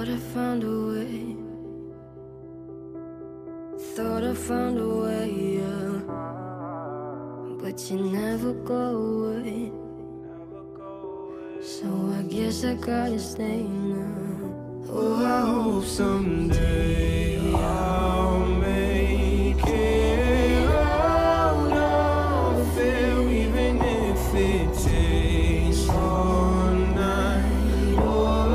Thought I found a way. Thought I found a way, yeah. But you never go away. So I guess I gotta stay now. Oh, I hope someday I'll make it out of it, even if it takes all night or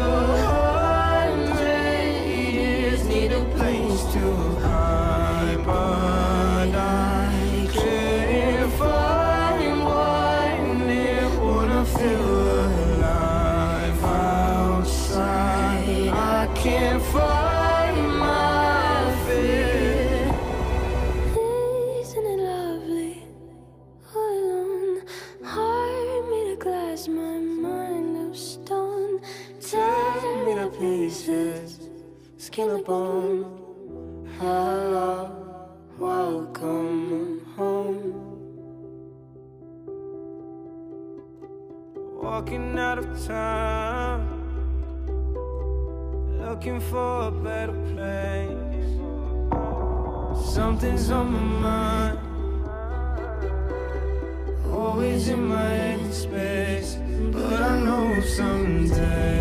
100 years. Need a place to hide, but I can't find one near. Wanna feel alive outside. I can't find my fear. Isn't it lovely? All alone, heart made of glass, my mind of stone. Tear me to pieces, skin and bone. Hello, welcome home. Walking out of town, looking for a better place. Something's on my mind, always in my head space. But I know someday